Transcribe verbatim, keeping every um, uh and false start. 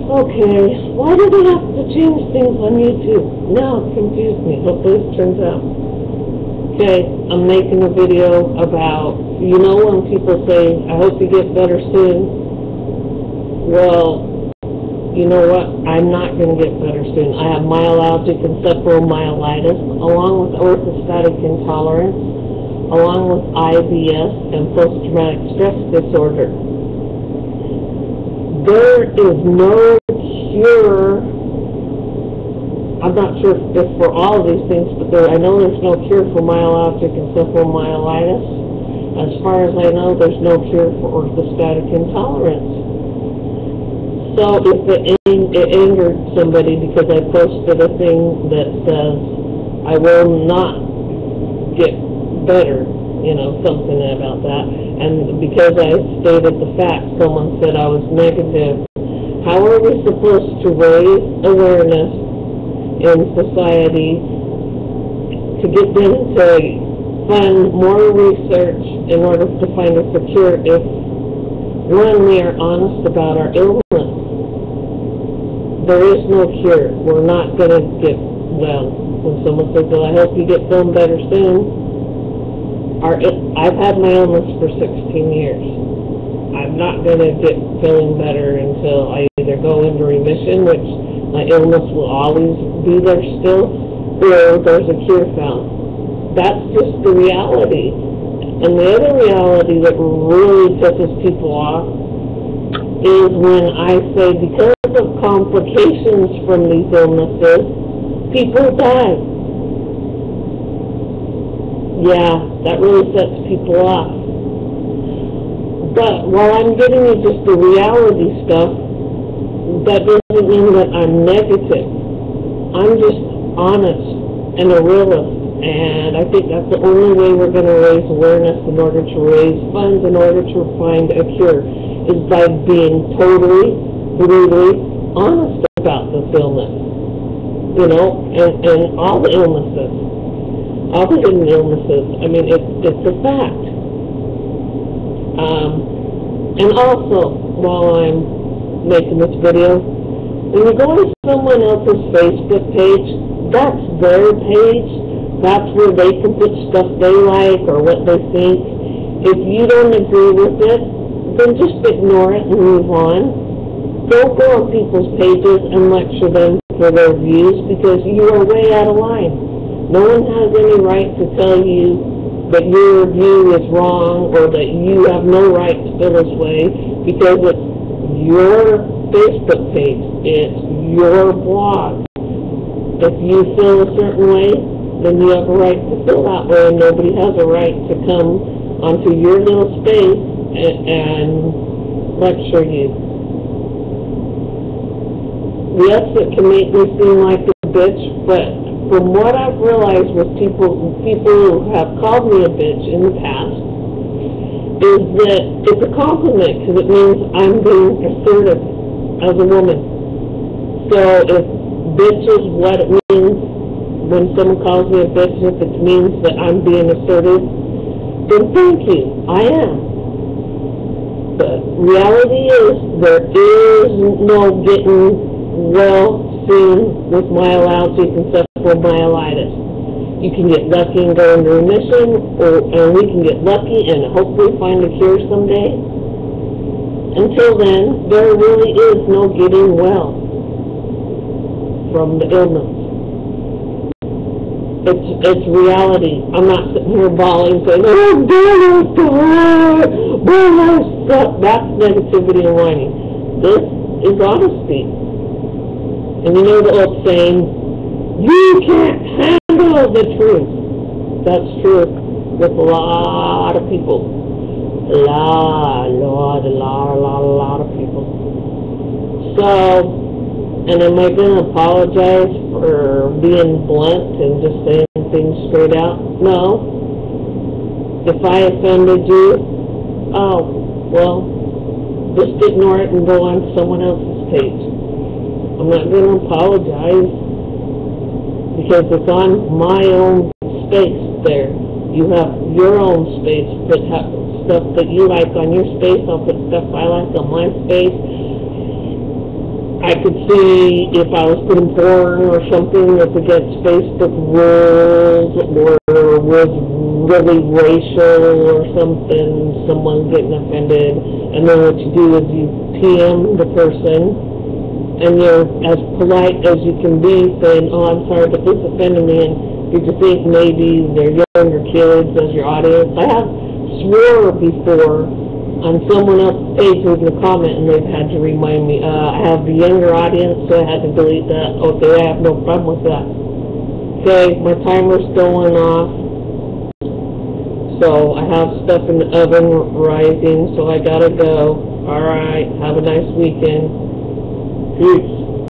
Okay, why do they have to change things on YouTube? Now it confused me. Hopefully this turns out. Okay, I'm making a video about, you know when people say, I hope you get better soon? Well, you know what? I'm not going to get better soon. I have myalgic encephalomyelitis, along with orthostatic intolerance, along with I B S and post-traumatic stress disorder. There is no cure. I'm not sure if it's for all of these things, but there, I know there's no cure for myalgic encephalomyelitis. As far as I know, there's no cure for orthostatic intolerance. So if it, ang it angered somebody because I posted a thing that says, I will not get better, you know, something about that, and because I stated the fact, someone said I was negative. How are we supposed to raise awareness in society to get them to fund more research in order to find us a cure if, one, we are honest about our illness? There is no cure. We're not going to get well. When someone says, well, I hope you get feeling better soon, our, I've had my illness for sixteen years. I'm not going to get feeling better until I either go into remission, which my illness will always be there still, or there's a cure found. That's just the reality. And the other reality that really pisses people off is when I say because of complications from these illnesses, people die. Yeah, that really sets people off. But while I'm giving you just the reality stuff, that doesn't mean that I'm negative. I'm just honest and a realist. And I think that's the only way we're going to raise awareness in order to raise funds, in order to find a cure, is by being totally, brutally honest about this illness. You know, and, and all the illnesses. All the hidden illnesses. I mean, it, it's a fact. Um, and also, while I'm making this video, when you go to someone else's Facebook page, that's their page. That's where they can put stuff they like or what they think. If you don't agree with it, then just ignore it and move on. Don't go on people's pages and lecture them for their views because you are way out of line. No one has any right to tell you that your view is wrong or that you have no right to feel this way because it's your Facebook page. It's your blog. If you feel a certain way, then you have a right to feel that way, and nobody has a right to come onto your little space and, and lecture you. Yes, it can make me seem like a bitch, but from what I've realized with people, people who have called me a bitch in the past, is that it's a compliment because it means I'm being assertive as a woman. So if bitch is what it means when someone calls me a bitch, if it means that I'm being assertive, then thank you, I am. But reality is, there is no getting well soon with myalgic encephalomyelitis. You can get lucky and go into remission, or, and we can get lucky and hopefully find a cure someday. Until then, there really is no getting well from the illness. It's, it's reality. I'm not sitting here bawling saying, oh, God, God, God. That's negativity and whining. This is honesty. And you know the old saying, you can't handle the truth. That's true with a lot of people. A lot, a lot, a lot, a lot, a lot of people. So, and am I going to apologize for being blunt and just saying things straight out? No. If I offended you, oh, well, just ignore it and go on to someone else's page. I'm not going to apologize because it's on my own space there. You have your own space, but have stuff that you like on your space. I'll put stuff I like on my space. I could see if I was putting porn or something up against Facebook rules or was really racial or something, someone getting offended. And then what you do is you P M the person, and you're as polite as you can be, saying, oh, I'm sorry, but this offended me, and did you think maybe they're younger kids as your audience? I have swore before on someone else's page who's in a comment, and they've had to remind me, uh, I have the younger audience, so I had to delete that. Okay, I have no problem with that. Okay, my timer's going off, so I have stuff in the oven rising, so I gotta go. Alright, have a nice weekend. Peace.